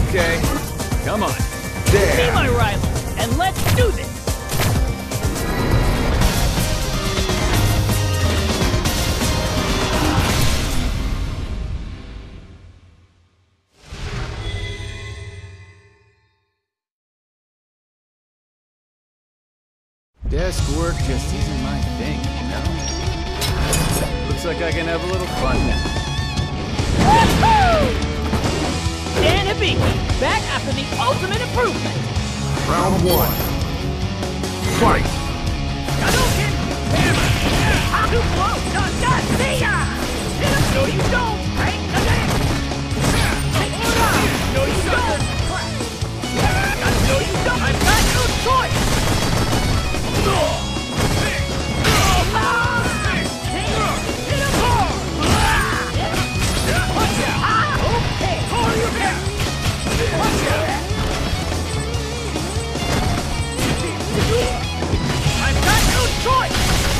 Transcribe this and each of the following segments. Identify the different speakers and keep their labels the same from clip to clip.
Speaker 1: Okay, come on.
Speaker 2: Be my rival, and let's do this!
Speaker 1: Desk work just isn't my thing, you know? Looks like I can have a little fun now.
Speaker 2: Woohoo! Dan Hibiki, back after the ultimate improvement!
Speaker 3: Round one. Fight!
Speaker 2: Hadouken! Hammer! Too close! Not see ya! No, you don't! Right? No, you don't! No, you don't! I've got no choice! I've got no choice!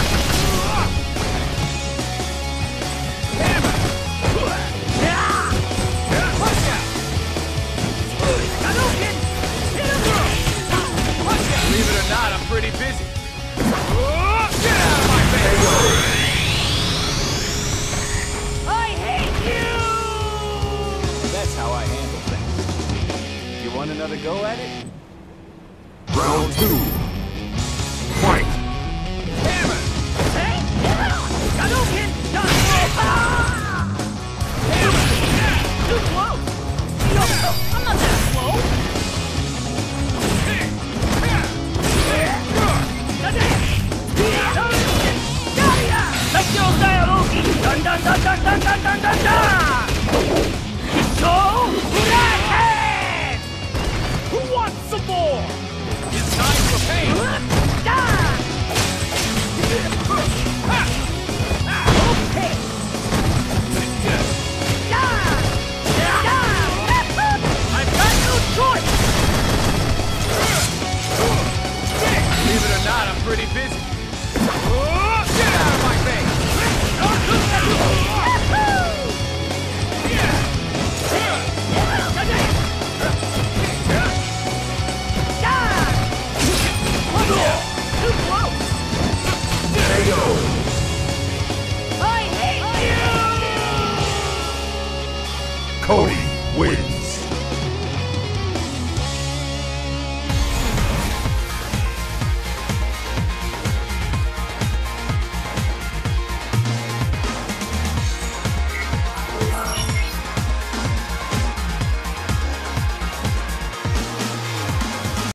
Speaker 1: Believe it or not, I'm pretty busy. Get out of my face!
Speaker 2: I hate you!
Speaker 1: That's how I handle things. You want another go at it?
Speaker 3: Round two. Fight!
Speaker 1: Hammer!
Speaker 2: Hadouken! Too close! I'm not that slow! Dun dun dun dun dun dun dun dun dun! So, Blackhand! Who wants some more?
Speaker 1: It's time for pain!
Speaker 2: Okay! I've got no choice!
Speaker 1: Believe it or not, I'm pretty busy. Get out of my face!
Speaker 2: I hate you!
Speaker 3: Cody wins.